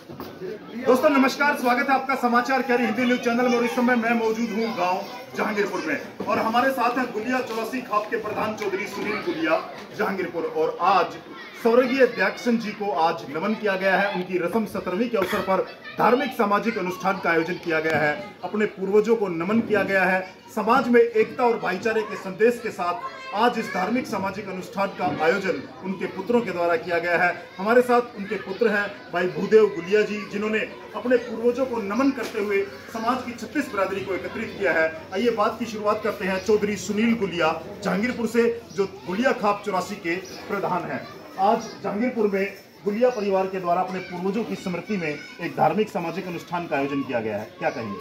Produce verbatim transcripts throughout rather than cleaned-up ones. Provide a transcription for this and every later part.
दोस्तों नमस्कार, स्वागत है आपका समाचार कैरी हिंदी न्यूज चैनल में। और इस समय मैं मौजूद हूँ गांव जहांगीरपुर में और हमारे साथ हैं गुलिया चौरासी खाप के प्रधान चौधरी सुनील गुलिया जहांगीरपुर। और आज स्वर्गीय दयाक्षण जी को आज नमन किया गया है। उनकी रस्म सत्रहवीं के अवसर पर धार्मिक सामाजिक अनुष्ठान का आयोजन किया गया है। अपने पूर्वजों को नमन किया गया है। समाज में एकता और भाईचारे के संदेश के साथ आज इस धार्मिक सामाजिक अनुष्ठान का आयोजन उनके पुत्रों के द्वारा किया गया है। हमारे साथ उनके पुत्र हैं भाई भूदेव गुलिया जी, जिन्होंने अपने पूर्वजों को नमन करते हुए समाज की छत्तीस बिरादरी को एकत्रित किया है। आइए बात की शुरुआत करते हैं चौधरी सुनील गुलिया जहांगीरपुर से, जो गुलिया खाप चौरासी के प्रधान हैं। आज जहांगीरपुर में गुलिया परिवार के द्वारा अपने पूर्वजों की स्मृति में एक धार्मिक सामाजिक अनुष्ठान का आयोजन किया गया है, क्या कहेंगे?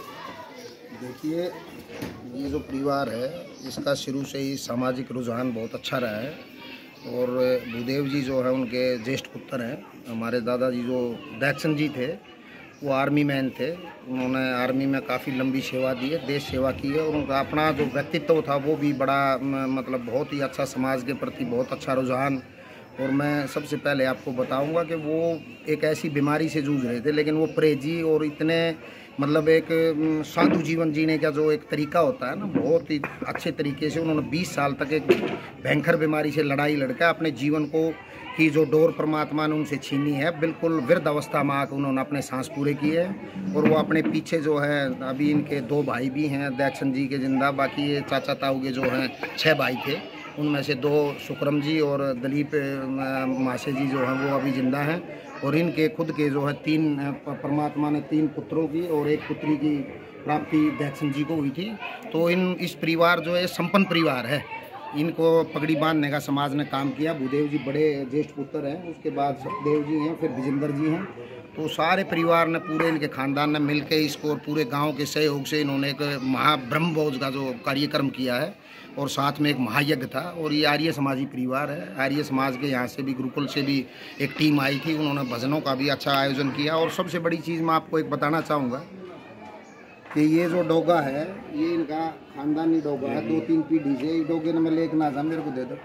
देखिए, ये जो परिवार है इसका शुरू से ही सामाजिक रुझान बहुत अच्छा रहा है। और भूदेव जी जो है उनके ज्येष्ठ पुत्र हैं। हमारे दादाजी जो दयाक्षण जी थे वो आर्मी मैन थे। उन्होंने आर्मी में काफ़ी लंबी सेवा दी है, देश सेवा की है। और उनका अपना जो व्यक्तित्व था वो भी बड़ा मतलब बहुत ही अच्छा, समाज के प्रति बहुत अच्छा रुझान। और मैं सबसे पहले आपको बताऊंगा कि वो एक ऐसी बीमारी से जूझ रहे थे, लेकिन वो परहेजी और इतने मतलब एक साधु जीवन जीने का जो एक तरीका होता है ना, बहुत ही अच्छे तरीके से उन्होंने बीस साल तक एक भयंकर बीमारी से लड़ाई लड़कर अपने जीवन को की जो डोर परमात्मा ने उनसे छीनी है, बिल्कुल वृद्ध अवस्था में आकर उन्होंने अपने सांस पूरे किए हैं। और वो अपने पीछे जो है, अभी इनके दो भाई भी हैं दयाक्षण जी के जिंदा, बाकी ये चाचा ताऊ के जो हैं छः भाई थे, उनमें से दो सुक्रम जी और दलीप माशे जी जो हैं वो अभी जिंदा हैं। और इनके खुद के जो है तीन, परमात्मा ने तीन पुत्रों की और एक पुत्री की प्राप्ति दयाक्षण जी को हुई थी। तो इन इस परिवार जो है संपन्न परिवार है। इनको पगड़ी बांधने का समाज ने काम किया। भूदेव जी बड़े ज्येष्ठ पुत्र हैं, उसके बाद सतदेव जी हैं, फिर विजेंद्र जी हैं। तो सारे परिवार ने, पूरे इनके खानदान ने मिलकर इसको और पूरे गांव के सहयोग से इन्होंने एक महाब्रह्म भोज का जो कार्यक्रम किया है। और साथ में एक महायज्ञ था। और ये आर्य समाजी परिवार है। आर्य समाज के यहाँ से भी, गुरुकुल से भी एक टीम आई थी, उन्होंने भजनों का भी अच्छा आयोजन किया। और सबसे बड़ी चीज़ मैं आपको एक बताना चाहूँगा कि ये जो डोगा है ये इनका खानदानी डोगा है, दो तीन पीढ़ी से। ये डोगे ने मैं लेके ना जा, मेरे को दे दो।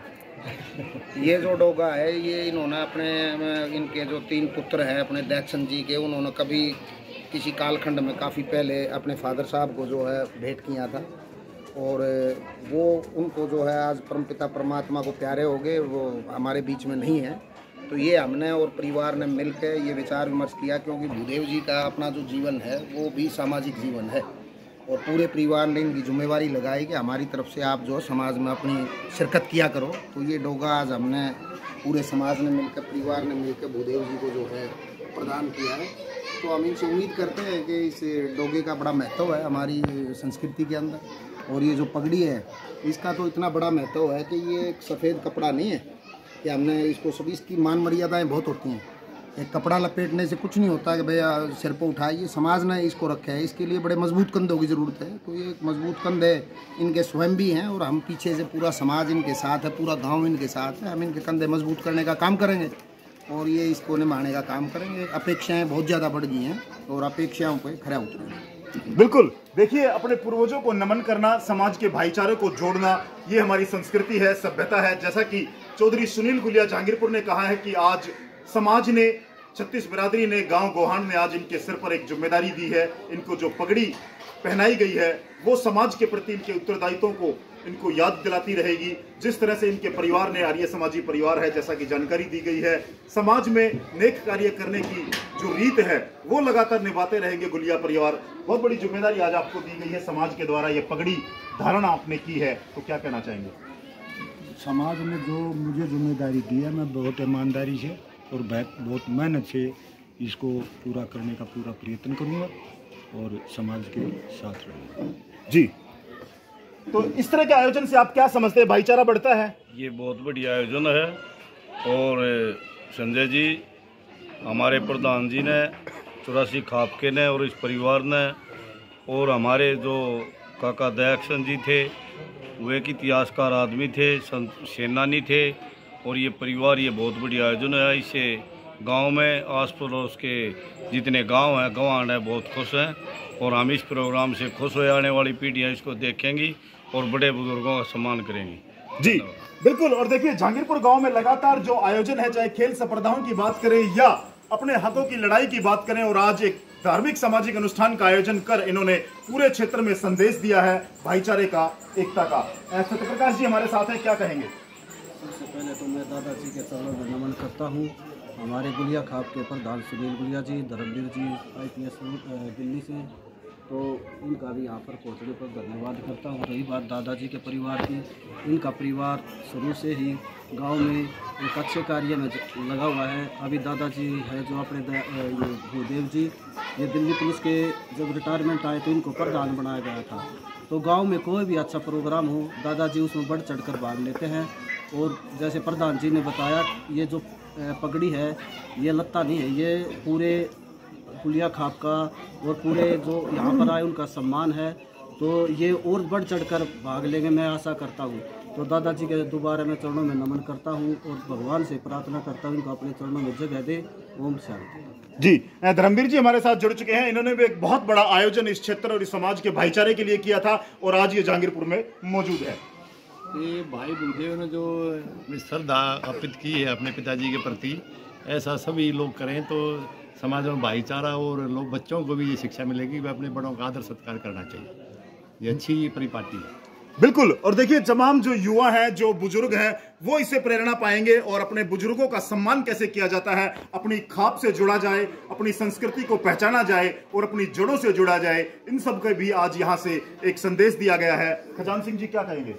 ये जो डोगा है ये इन्होंने अपने, इनके जो तीन पुत्र हैं अपने दयाक्षण जी के, उन्होंने कभी किसी कालखंड में काफ़ी पहले अपने फादर साहब को जो है भेंट किया था। और वो उनको जो है आज परमपिता परमात्मा को प्यारे हो गए, वो हमारे बीच में नहीं है। तो ये हमने और परिवार ने मिलकर ये विचार विमर्श किया, क्योंकि भूदेव जी का अपना जो जीवन है वो भी सामाजिक जीवन है। और पूरे परिवार ने इनकी जिम्मेवारी लगाई कि हमारी तरफ से आप जो समाज में अपनी शिरकत किया करो। तो ये डोगा आज हमने पूरे समाज ने मिलकर, परिवार ने मिलकर भूदेव जी को जो है प्रदान किया है। तो हम इनसे उम्मीद करते हैं कि इस डोगे का बड़ा महत्व है हमारी संस्कृति के अंदर। और ये जो पगड़ी है इसका तो इतना बड़ा महत्व है कि ये एक सफ़ेद कपड़ा नहीं है कि हमने इसको, सभी इसकी मान मर्यादाएं बहुत होती हैं। एक कपड़ा लपेटने से कुछ नहीं होता कि भैया सिर पर उठाइए, समाज ने इसको रखा है। इसके लिए बड़े मजबूत कंधों की ज़रूरत है। तो ये एक मजबूत कंधे इनके स्वयं भी हैं और हम पीछे से पूरा समाज इनके साथ है, पूरा गाँव इनके साथ है। हम इनके कंधे मजबूत करने का काम करेंगे और ये इसको निभाने का काम करेंगे। अपेक्षाएँ बहुत ज़्यादा बढ़ गई हैं और अपेक्षाओं पर खरा उतरेंगे। बिल्कुल, देखिए, अपने पूर्वजों को नमन करना, समाज के भाईचारे को जोड़ना, ये हमारी संस्कृति है, सभ्यता है। जैसा कि चौधरी सुनील गुलिया जहांगीरपुर ने कहा है कि आज समाज ने, छत्तीस बिरादरी ने, गांव गोहान ने आज इनके सिर पर एक जिम्मेदारी दी है। इनको जो पगड़ी पहनाई गई है वो समाज के प्रति इनके उत्तरदायित्वों को इनको याद दिलाती रहेगी। जिस तरह से इनके परिवार ने, आर्य समाजी परिवार है, जैसा कि जानकारी दी गई है, समाज में नेक कार्य करने की जो रीत है वो लगातार निभाते रहेंगे गुलिया परिवार। बहुत बड़ी जिम्मेदारी आज आपको दी गई है समाज के द्वारा, ये पगड़ी धारण आपने की है, तो क्या कहना चाहेंगे? समाज ने जो मुझे जिम्मेदारी दी है, मैं बहुत ईमानदारी से और बहुत मेहनत से इसको पूरा करने का पूरा प्रयत्न करूँगा और समाज के साथ रहूँगा। जी, तो इस तरह के आयोजन से आप क्या समझते हैं, भाईचारा बढ़ता है? ये बहुत बढ़िया आयोजन है। और संजय जी, हमारे प्रधान जी ने, चौरासी खाप के ने और इस परिवार ने, और हमारे जो काका दयाक्षण जी थे वो एक इतिहासकार आदमी थे, सेनानी थे। और ये परिवार, ये बहुत बढ़िया आयोजन है। इससे गांव में आस पड़ोस के जितने गांव हैं, गंवान है, बहुत खुश हैं। और हम इस प्रोग्राम से खुश हो, आने वाली पीढ़ियाँ इसको देखेंगी और बड़े बुजुर्गों का सम्मान करेंगी। जी बिल्कुल। और देखिए, जहांगीरपुर गांव में लगातार जो आयोजन है, चाहे खेल स्पर्धाओं की बात करें या अपने हकों की लड़ाई की बात करें और आज एक धार्मिक सामाजिक अनुष्ठान का आयोजन कर इन्होंने पूरे क्षेत्र में संदेश दिया है भाईचारे का, एकता का। सत्यप्रकाश जी हमारे साथ हैं, क्या कहेंगे? सबसे पहले तो मैं दादाजी के चरणों में नमन करता हूँ। हमारे गुलिया खाप के प्रधान Sunil Gulia ji, Dharmveer ji I P S Delhi से, तो इनका भी यहाँ पर पहुँचने पर धन्यवाद करता हूँ। रही बात दादाजी के परिवार की, इनका परिवार शुरू से ही गांव में एक अच्छे कार्य में लगा हुआ है। अभी दादाजी है जो अपने ये भूदेव जी, ये दिल्ली पुलिस के जब रिटायरमेंट आए तो इनको प्रधान बनाया गया था। तो गांव में कोई भी अच्छा प्रोग्राम हो दादाजी उसमें बढ़ चढ़ कर भाग लेते हैं। और जैसे प्रधान जी ने बताया, ये जो पगड़ी है ये लत्ता नहीं है, ये पूरे गुलिया खाप का और पूरे जो यहाँ पर आए उनका सम्मान है। तो ये और बढ़ चढ़ कर भाग लेंगे, मैं आशा करता हूँ। तो दादाजी के दोबारा मैं चरणों में नमन करता हूँ और भगवान से प्रार्थना करता हूँ इनको अपने चरणों में जगह दे। ओम शांति। जी, धर्मवीर जी हमारे साथ जुड़ चुके हैं। इन्होंने भी एक बहुत बड़ा आयोजन इस क्षेत्र और इस समाज के भाईचारे के लिए किया था और आज ये जहांगीरपुर में मौजूद है। ये भाई भूदेव ने जो श्रद्धा अर्पित की है अपने पिताजी के प्रति, ऐसा सभी लोग करें तो समाज में भाईचारा और लोग बच्चों को भी ये शिक्षा मिलेगी वे अपने बड़ों का आदर सत्कार करना चाहिए। ये अच्छी परिपाटी है। बिल्कुल। और देखिए तमाम जो युवा हैं, जो बुजुर्ग हैं, वो इससे प्रेरणा पाएंगे और अपने बुजुर्गों का सम्मान कैसे किया जाता है, अपनी खाप से जुड़ा जाए, अपनी संस्कृति को पहचाना जाए और अपनी जड़ों से जुड़ा जाए, इन सब का भी आज यहाँ से एक संदेश दिया गया है। खजान सिंह जी क्या कहेंगे?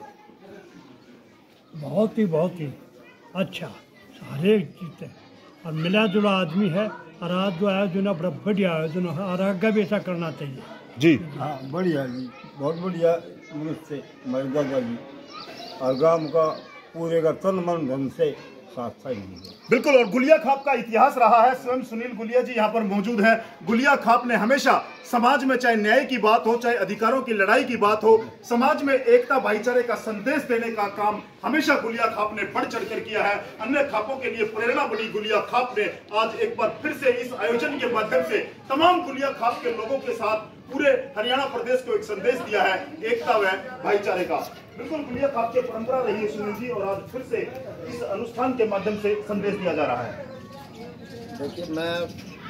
बहुत ही बहुत ही अच्छा सारे चीज़ है और मिला जुला आदमी है और आज जो आयोजन है बड़ा बढ़िया आयोजन है और आगे भी ऐसा करना चाहिए। जी हाँ, बढ़िया जी, बहुत बढ़िया से हमारे दादा जी और गांव का पूरे का तन मन धन से साथ साथ है। बिल्कुल। और गुलिया खाप का इतिहास रहा है। स्वयं सुनील गुलिया जी यहाँ पर मौजूद है। गुलिया खाप ने हमेशा समाज में चाहे न्याय की बात हो, चाहे अधिकारों की लड़ाई की बात हो, समाज में एकता भाईचारे का संदेश देने का काम हमेशा गुलिया खाप ने बढ़ चढ़कर किया है। अन्य खापों के लिए प्रेरणा बनी गुलिया खाप ने आज एक बार फिर से इस आयोजन के माध्यम से तमाम गुलिया खाप के लोगों के साथ पूरे हरियाणा प्रदेश को एक संदेश दिया है एकता व भाईचारे का। बिल्कुल गुलिया खाप की परंपरा रही है सुनील जी और आज फिर से इस अनुष्ठान के माध्यम से संदेश दिया जा रहा है। देखिए, मैं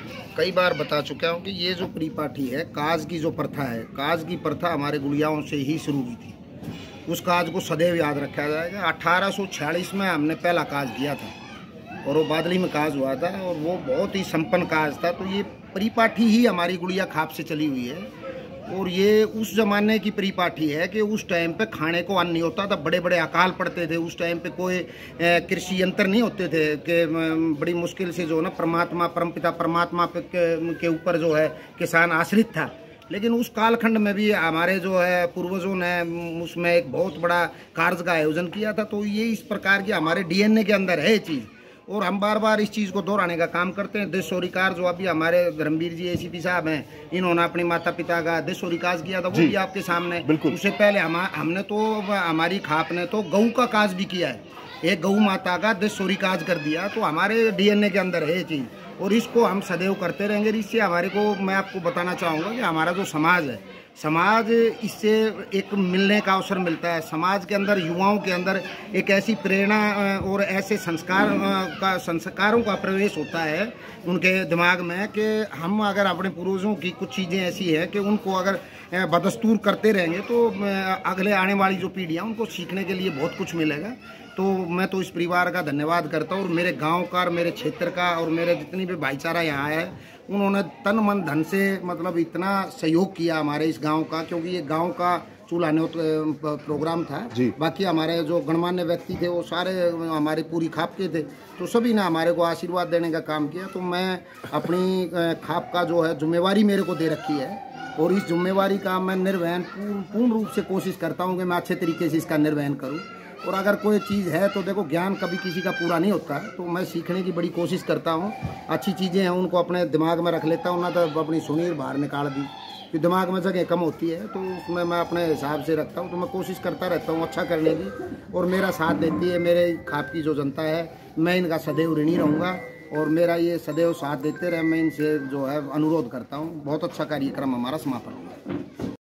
कई बार बता चुका हूँ कि ये जो परिपाठी है, काज की जो प्रथा है, काज की प्रथा हमारे गुलियाओं से ही शुरू हुई थी। उस काज को सदैव याद रखा जाएगा। अठारह सौ छियालीस में हमने पहला काज किया था और वो बादली में काज हुआ था और वो बहुत ही संपन्न काज था। तो ये परिपाठी ही हमारी गुलिया खाप से चली हुई है और ये उस ज़माने की परिपाठी है कि उस टाइम पे खाने को अन्न नहीं होता था, बड़े बड़े अकाल पड़ते थे। उस टाइम पे कोई कृषि यंत्र नहीं होते थे कि बड़ी मुश्किल से जो ना परमात्मा परमपिता परमात्मा पे के ऊपर जो है किसान आश्रित था। लेकिन उस कालखंड में भी हमारे जो है पूर्वजों ने उसमें एक बहुत बड़ा कार्य का आयोजन किया था। तो ये इस प्रकार की हमारे डी एन ए के अंदर है चीज़ और हम बार बार इस चीज़ को दोहराने का काम करते हैं। देशोरिकार जो अभी हमारे धर्मवीर जी ए सी पी साहब हैं, इन्होंने अपने माता पिता का देशोरिकाज किया था, वो भी आपके सामने। उससे पहले हम हमने तो हमारी खाप ने तो गऊ का काज भी किया है, एक गऊ माता का देशोरिकाज कर दिया। तो हमारे डी एन ए के अंदर है ये चीज़ और इसको हम सदैव करते रहेंगे। इससे हमारे को मैं आपको बताना चाहूँगा कि हमारा जो समाज है, समाज इससे एक मिलने का अवसर मिलता है। समाज के अंदर युवाओं के अंदर एक ऐसी प्रेरणा और ऐसे संस्कार का संस्कारों का प्रवेश होता है उनके दिमाग में कि हम अगर अपने पूर्वजों की कुछ चीज़ें ऐसी हैं कि उनको अगर बदस्तूर करते रहेंगे तो अगले आने वाली जो पीढ़ियाँ उनको सीखने के लिए बहुत कुछ मिलेगा। तो मैं तो इस परिवार का धन्यवाद करता हूँ और मेरे गांव का और मेरे क्षेत्र का और मेरे जितनी भी भाईचारा यहाँ है, उन्होंने तन मन धन से मतलब इतना सहयोग किया हमारे इस गांव का, क्योंकि ये गांव का चूल्हा प्रोग्राम था। बाकी हमारे जो गणमान्य व्यक्ति थे वो सारे हमारी पूरी खाप के थे, तो सभी ने हमारे को आशीर्वाद देने का काम किया। तो मैं अपनी खाप का जो है जिम्मेवारी मेरे को दे रखी है और इस जिम्मेवारी का मैं निर्वहन पूर्ण रूप से कोशिश करता हूँ कि मैं अच्छे तरीके से इसका निर्वहन करूँ। और अगर कोई चीज़ है तो देखो, ज्ञान कभी किसी का पूरा नहीं होता, तो मैं सीखने की बड़ी कोशिश करता हूँ। अच्छी चीज़ें हैं उनको अपने दिमाग में रख लेता हूँ, ना तो अपनी सुनीर बाहर निकाल दी। फिर दिमाग में जगह कम होती है तो उसमें मैं अपने हिसाब से रखता हूँ। तो मैं कोशिश करता रहता हूँ अच्छा करने की और मेरा साथ देती है मेरे खाप की जो जनता है। मैं इनका सदैव ऋणी रहूँगा और मेरा ये सदैव साथ देते रहे, मैं इनसे जो है अनुरोध करता हूँ। बहुत अच्छा कार्यक्रम हमारा समापन होगा।